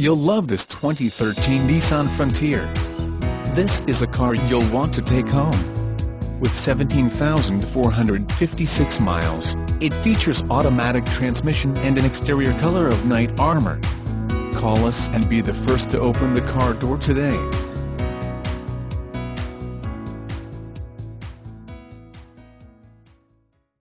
You'll love this 2013 Nissan Frontier. This is a car you'll want to take home. With 17,456 miles, it features automatic transmission and an exterior color of night armor. Call us and be the first to open the car door today.